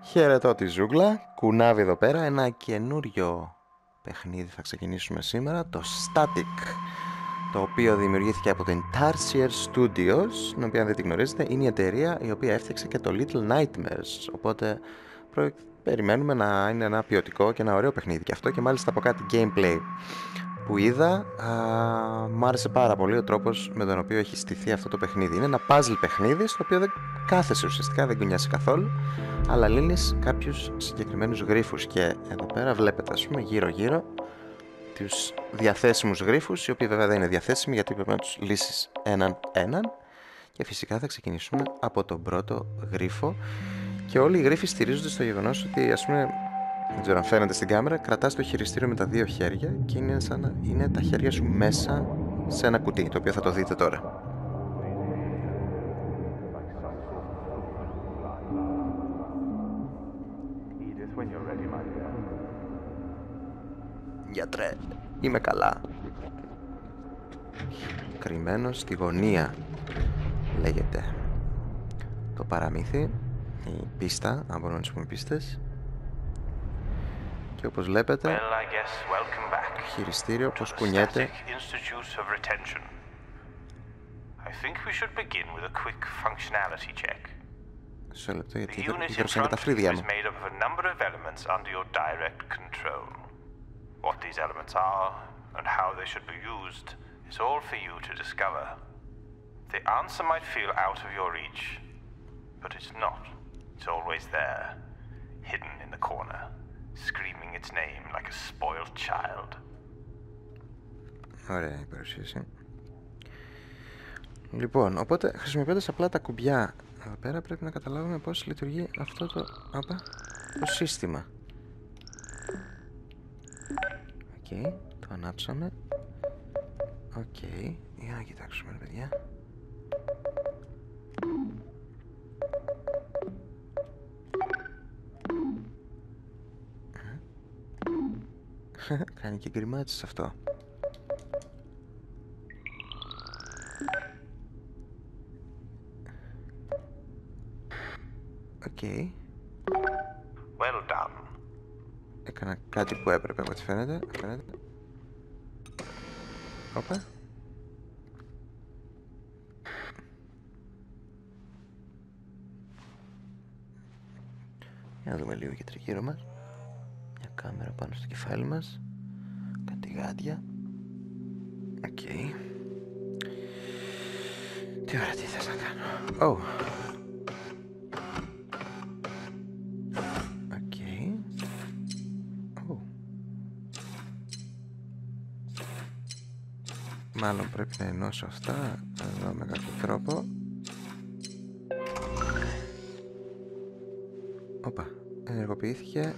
Χαιρετώ τη ζούγκλα, κουνάβι εδώ πέρα, ένα καινούριο παιχνίδι θα ξεκινήσουμε σήμερα, το Static, το οποίο δημιουργήθηκε από την Tarsier Studios, την οποία αν δεν την γνωρίζετε είναι η εταιρεία η οποία έφτιαξε και το Little Nightmares, οπότε περιμένουμε να είναι ένα ποιοτικό και ένα ωραίο παιχνίδι και αυτό, και μάλιστα από κάτι gameplay που είδα, μου άρεσε πάρα πολύ ο τρόπος με τον οποίο έχει στηθεί αυτό το παιχνίδι. Είναι ένα puzzle παιχνίδι στο οποίο δεν κάθεσαι ουσιαστικά, δεν κουνιάσαι καθόλου, αλλά λύνεις κάποιους συγκεκριμένους γρίφους. Και εδώ πέρα βλέπετε, ας πούμε, γύρω γύρω τους διαθέσιμους γρίφους, οι οποίοι βέβαια δεν είναι διαθέσιμοι γιατί πρέπει να τους λύσεις έναν. Και φυσικά θα ξεκινήσουμε από τον πρώτο γρίφο. Και όλοι οι γρίφοι στηρίζονται στο γεγονός ότι, ας πούμε, δεν ξέρω αν φαίνεται στην κάμερα, κρατάς το χειριστήριο με τα δύο χέρια και είναι σαν να είναι τα χέρια σου μέσα σε ένα κουτί, το οποίο θα το δείτε τώρα. Γιατρέ, είμαι καλά. Κρυμμένος στη γωνία λέγεται το παραμύθι, η πίστα, αν μπορούμε να τις πούμε πίστες. Και όπως βλέπετε, το χειριστήριο πως κουνιέται. Μισό λεπτό, γιατί γύρωσαν και τα φρύδια μου. What these elements are and how they should be used is all for you to discover. The answer might feel out of your reach, but it's not. It's always there, hidden in the corner, screaming its name like a spoiled child. Ωραία η παρουσίαση. Λοιπόν, οπότε χρησιμοποιώντας απλά τα κουμπιά εδώ πέρα πρέπει να καταλάβουμε πώς λειτουργεί αυτό το σύστημα. Οκ, το ανάψαμε. Οκ, για να κοιτάξουμε, παιδιά. Κάνει και γκριμάτσες αυτό. Οκ. Well done. Έκανα κάτι που έπρεπε από ό,τι φαίνεται. Όπα. Για να δούμε λίγο και τριγύρω μας. Μια κάμερα πάνω στο κεφάλι μας. Κάτι γάντια. Οκ. Τι ωραία, τι θες να κάνω. Μάλλον πρέπει να ενώσω αυτά εδώ με κάποιο τρόπο. Όπα, ενεργοποιήθηκε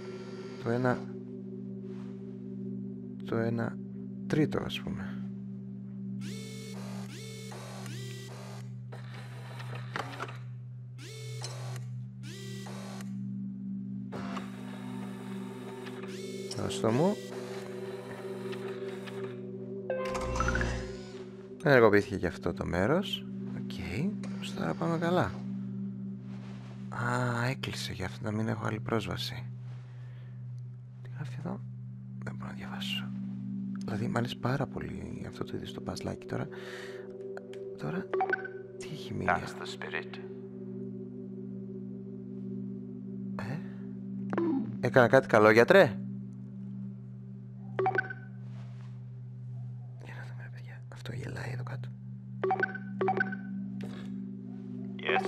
το ένα τρίτο, ας πούμε. Δώστο μου. Ενεργοποιήθηκε και αυτό το μέρος. Οκ, τώρα πάμε καλά. Έκλεισε για αυτό να μην έχω άλλη πρόσβαση. Τι γράφει εδώ? Δεν μπορώ να διαβάσω. Δηλαδή μ' αρέσει πάρα πολύ αυτό το είδες το παζλάκι τώρα. Τώρα, τι έχει μείνει? Έκανα κάτι καλό, γιατρέ? Αυτό γελάει εδώ κάτω. Yes.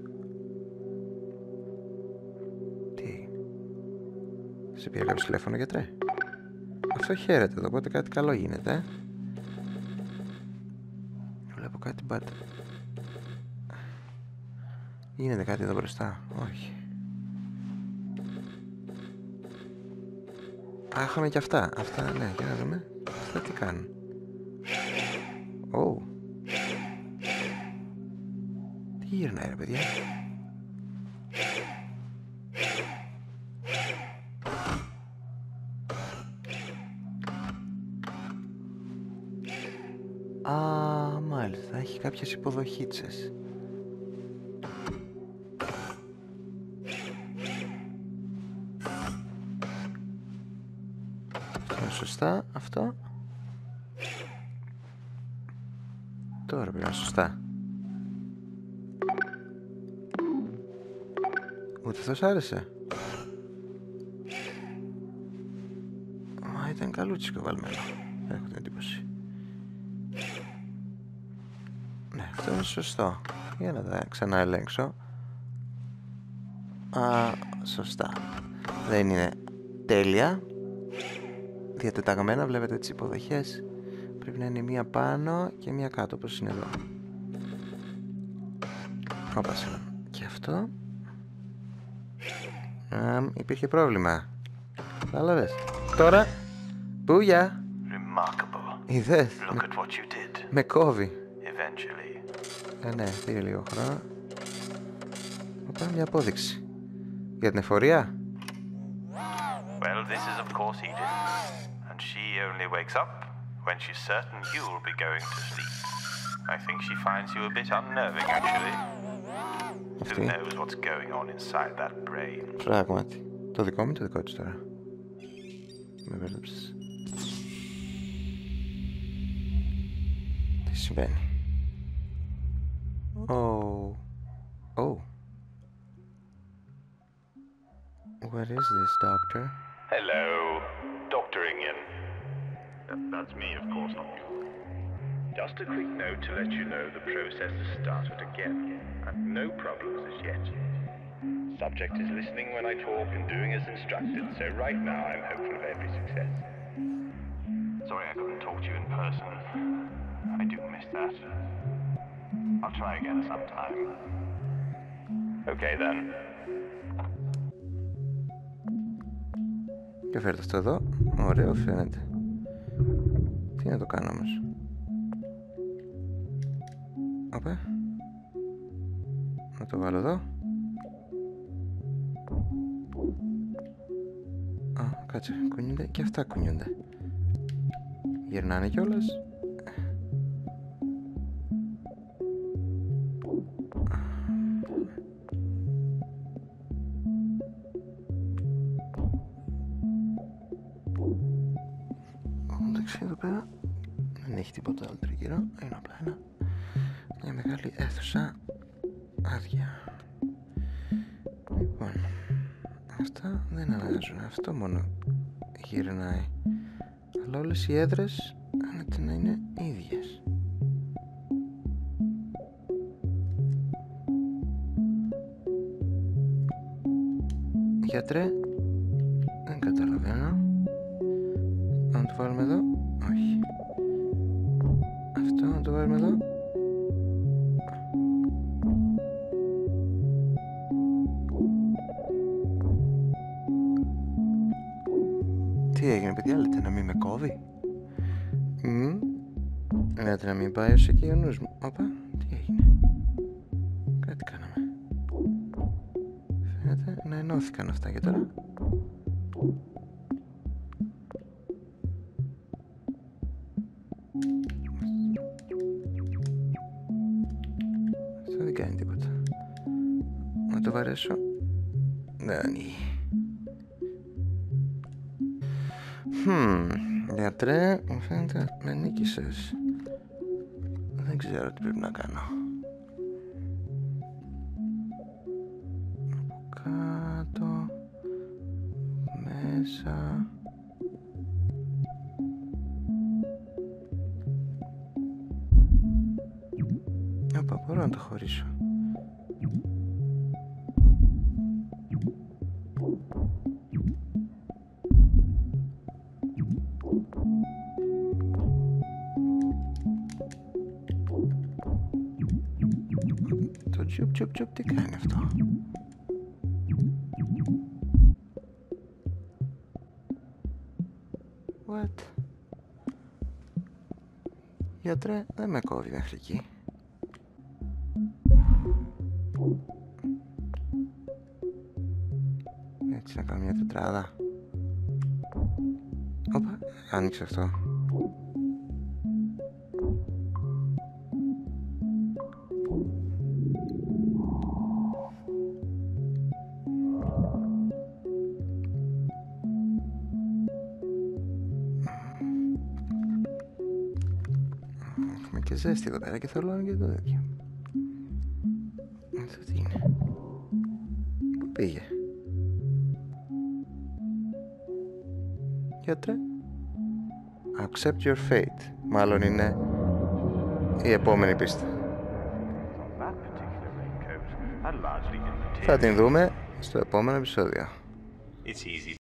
Τι? Σε πήρε κάποιο τηλέφωνο, γιατρέ? Αυτό χαίρεται εδώ, οπότε κάτι καλό γίνεται. Βλέπω κάτι bad. Γίνεται κάτι εδώ μπροστά? Όχι. Είχαμε και αυτά. Αυτά, ναι, για να δούμε. Αυτά τι κάνουν? Τι γυρνάει, ρε παιδιά? Μάλιστα, έχει κάποιες υποδοχίτσες. Αυτό είναι σωστά, αυτό. Τώρα πρέπει να είναι σωστά. Ούτε αυτός άρεσε. Μα ήταν καλούτσικο βαλμένο. Έχω την εντύπωση. Ναι, αυτό είναι σωστό. Για να τα ξαναελέγξω. Α, σωστά. Δεν είναι τέλεια. Διατεταγμένα, βλέπετε τις υποδοχές. Πρέπει να είναι μία πάνω και μία κάτω, όπως είναι εδώ. Όπα, συγγνώμη. Και αυτό. Υπήρχε πρόβλημα. Κατάλαβες. Τώρα. Μπούγια. Είδες. Με κόβει. Ναι, πήρε λίγο χρόνο. Πάμε μια απόδειξη. Για την εφορία. Well, this is of course Edith, and she only wakes up when she's certain you'll be going to sleep. I think she finds you a bit unnerving, actually. Who knows what's going on inside that brain? Πράγματι. Το δικό μου ή το δικό της τώρα? Με μπέρδεψες. Τι συμβαίνει? Oh. What is this, doctor? Hello, doctoring in. That's me, of course, not you. Just a quick note to let you know the process has started again, and no problems as yet. Subject is listening when I talk and doing as instructed, so right now I'm hopeful of every success. Sorry I couldn't talk to you in person. I do miss that. I'll try again sometime. Okay then. Και φέρτε αυτό εδώ. Ωραίο φαίνεται. Τι να το κάνω όμως? Οπέ. Να το βάλω εδώ. Α, κάτσε. Κουνιούνται και αυτά κουνιούνται. Γυρνάνε κιόλας. Εντάξει, εδώ πέρα δεν έχει τίποτα άλλο τριγύρω. Είναι απλά μια μεγάλη αίθουσα άδεια. Λοιπόν, αυτά δεν αλλάζουν. Αυτό μόνο γυρνάει. Αλλά όλες οι έδρες φαίνεται να είναι ίδιες. Γιατρέ, δεν καταλαβαίνω. Να το βάλουμε εδώ? Όχι. Αυτό να το βάλουμε εδώ? Τι έγινε, παιδιά? Λέτε να μην με κόβει? Λέτε να μην πάει ως εκεί ο νους μου? Όπα, τι έγινε? Κάτι κάναμε. Φαίνεται να ενώθηκαν αυτά και τώρα. Αυτό δεν κάνει τίποτα. Να το βαρέσω. Δεν ανοίγει. Γιατρέ, μου φαίνεται με νίκησες. Δεν ξέρω τι πρέπει να κάνω. Από κάτω, μέσα. Όπα, μπορώ να το χωρίσω. Το τσουπ, τι κάνει αυτό? What? Γιατρέ, δεν με κόβει μέχρι εκεί. Έτσι να κάνω μια τετράδα. Όπα, άνοιξε αυτό. Έχουμε και ζέστη εδώ πέρα και θέλω και το τέτοιο. Αυτό τι είναι? Πού πήγε? Γιατρέ? Accept your fate. Μάλλον είναι η επόμενη πίστα. Θα την δούμε στο επόμενο επεισόδιο.